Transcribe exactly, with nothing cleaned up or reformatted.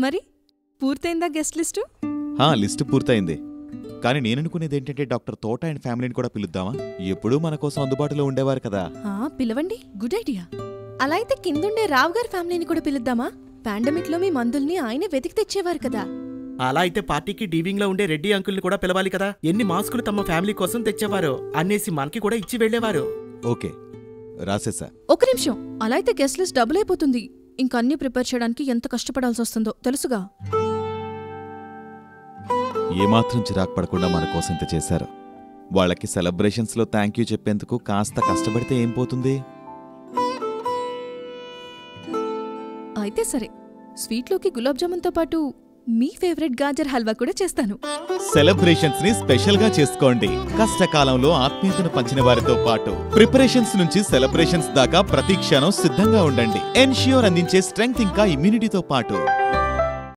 మరి పూర్తయిందా guest list? హా లిస్టు పూర్తయింది. కానీ నేననుకునేది ఏంటంటే డాక్టర్ తోట అండ్ ఫ్యామిలీని కూడా పిలుద్దామా? ఎప్పుడూ మన కోసం అందుబాటులో ఉండేవారు కదా. పిలవండి, గుడ్ ఐడియా. అలా అయితే కిందుండే రావు గారి ఫ్యామిలీని కూడా పిలుద్దామా? పాండమిక్ లో మీ మందుల్ని ఆయనే వెతికి తెచ్చేవారు కదా. అలా అయితే పార్టీకి డీవింగ్ లో ఉండే రెడ్డి అంకుల్ని కూడా పిలవాలి కదా. ఎన్ని మాస్కులు తమ ఫ్యామిలీ కోసం తెచ్చేవారు అన్నేసి మనకి కూడా ఇచ్చి వెళ్లేవారు. ఓకే రాసేసా. ఒక నిమిషం, అలా అయితే గెస్ట్ లిస్ట్ డబుల్ అయిపోతుంది. ఇంకా అన్ని ప్రిపేర్ చేయడానికి ఎంత కష్టపడాల్సి వస్తుందో తెలుసుగా. ఏమాత్రం చిరాకు పడకుండా మన కోసం ఇంత చేశారు. వాళ్ళకి సెలబ్రేషన్స్ లో థ్యాంక్ యూ చెప్పేందుకు కాస్త కష్టపడితే ఏం పోతుంది? అయితే సరే, స్వీట్లోకి గులాబ్ జామున్తో పాటు మీ ఫేవరెట్ గాజర్ హల్వా కూడా చేస్తాను. సెలబ్రేషన్స్ ని స్పెషల్ గా చేసుకోండి. కష్టకాలంలో ఆత్మీయతను పంచిన వారితో పాటు ప్రిపరేషన్స్ నుంచి సెలబ్రేషన్స్ దాకా ప్రతి క్షణం సిద్ధంగా ఉండండి. ఎన్ష్యూర్ అందించే స్ట్రెంగ్త్ ఇంకా ఇమ్యూనిటీతో పాటు